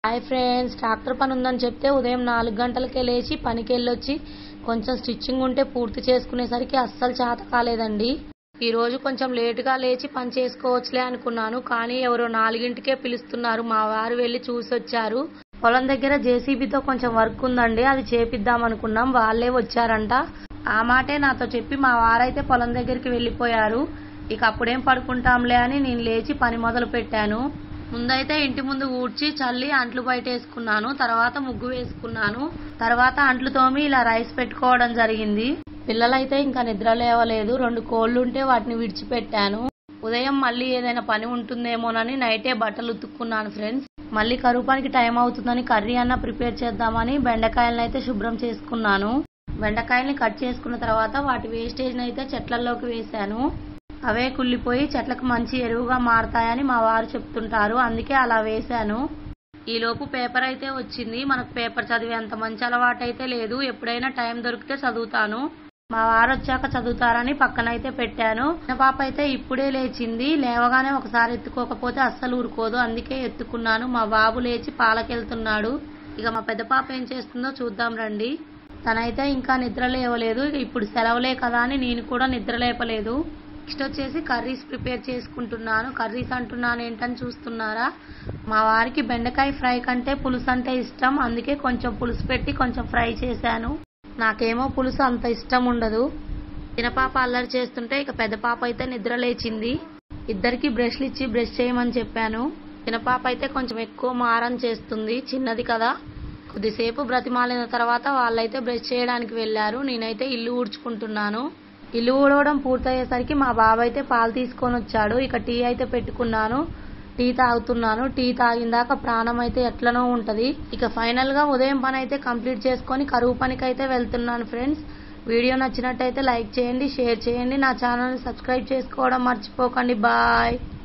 Hi friends, tractor పని ఉందని చెప్తే ఉదయం 4 గంటలకే లేచి పనికి వెళ్ళొచ్చి కొంచెం స్టిచ్చింగ్ ఉంటే పూర్తి చేసుకునేసరికి అస్సలు చేత కాలేదండి. ఈ రోజు కొంచెం లేటుగా లేచి పని చేసుకోవచ్చులే అనుకున్నాను, కానీ ఎవరో 4ంటికే పిలుస్తున్నారు. మా వారు వెళ్ళి చూసి వచ్చారు. పొలం దగ్గర జేసీబీతో కొంచెం వర్క్ ఉందండి, అది చేపిద్దాం అనుకున్నాం. వాళ్ళే వచ్చారంట. ఆ మాటే నాతో చెప్పి మా వారైతే పొలం దగ్గరికి వెళ్ళిపోయారు. ఇక అప్పుడేం పడుకుంటాంలే అని నేను లేచి పని మొదలు పెట్టాను. ముందైతే ఇంటి ముందు ఊడ్చి చల్లి అంట్లు బయటేసుకున్నాను. తర్వాత ముగ్గు వేసుకున్నాను. తర్వాత అంట్లు తోమి ఇలా రైస్ పెట్టుకోవడం జరిగింది. పిల్లలైతే ఇంకా నిద్ర లేవలేదు. 2 కోళ్లుంటే వాటిని విడిచిపెట్టాను. ఉదయం మళ్ళీ ఏదైనా పని ఉంటుందేమోనని నైటే బట్టలు ఉతుక్కున్నాను ఫ్రెండ్స్. మళ్ళీ కరువు పనికి టైం అవుతుందని కర్రీ అన్న ప్రిపేర్ చేద్దామని బెండకాయలను అయితే శుభ్రం చేసుకున్నాను. బెండకాయల్ని కట్ చేసుకున్న తర్వాత వాటి వేస్టేజ్ని అయితే చెట్లలోకి వేశాను. అవే కుళ్ళిపోయి చెట్లకు మంచి ఎరువుగా మారతాయని మా వారు చెప్తుంటారు, అందుకే అలా వేశాను. ఈలోపు పేపర్ అయితే వచ్చింది. మనకు పేపర్ చదివేంత మంచి అలవాటు అయితే లేదు. ఎప్పుడైనా టైం దొరికితే చదువుతాను. మా వారు వచ్చాక చదువుతారని పక్కనైతే పెట్టాను. చిన్న పాప అయితే ఇప్పుడే లేచింది. లేవగానే ఒకసారి ఎత్తుకోకపోతే అస్సలు ఊరుకోదు, అందుకే ఎత్తుకున్నాను. మా బాబు లేచి పాలకెళ్తున్నాడు. ఇక మా పెద్ద పాప ఏం చేస్తుందో చూద్దాం రండి. తనైతే ఇంకా నిద్ర లేవలేదు. ఇప్పుడు సెలవులే కదా అని నేను కూడా నిద్ర లేపలేదు. నెక్స్ట్ వచ్చేసి కర్రీస్ ప్రిపేర్ చేసుకుంటున్నాను. కర్రీస్ అంటున్నాను ఏంటని చూస్తున్నారా? మా వారికి బెండకాయ ఫ్రై కంటే పులుసు అంటే ఇష్టం, అందుకే కొంచెం పులుసు పెట్టి కొంచెం ఫ్రై చేశాను. నాకేమో పులుసు అంత ఇష్టం ఉండదు. చిన్న పాప అల్లరి చేస్తుంటే ఇక పెద్ద పాప అయితే నిద్ర లేచింది. ఇద్దరికి బ్రష్లు ఇచ్చి బ్రష్ చేయమని చెప్పాను. చిన్న పాప అయితే కొంచెం ఎక్కువ మారం చేస్తుంది, చిన్నది కదా. కొద్దిసేపు బ్రతిమాలిన తర్వాత వాళ్ళైతే బ్రష్ చేయడానికి వెళ్ళారు. నేనైతే ఇల్లు ఊడ్చుకుంటున్నాను. ఇల్లు ఊడవడం పూర్తయ్యేసరికి మా బాబు అయితే పాలు తీసుకొని వచ్చాడు. ఇక టీ అయితే పెట్టుకున్నాను. టీ తాగుతున్నాను. టీ తాగిందాక ప్రాణం అయితే ఎట్లనో ఉంటది. ఇక ఫైనల్ గా ఉదయం పని అయితే కంప్లీట్ చేసుకొని కరువు పనికి అయితే వెళ్తున్నాను ఫ్రెండ్స్. వీడియో నచ్చినట్టయితే లైక్ చేయండి, షేర్ చేయండి. నా ఛానల్ ని సబ్స్క్రైబ్ చేసుకోవడం మర్చిపోకండి. బాయ్.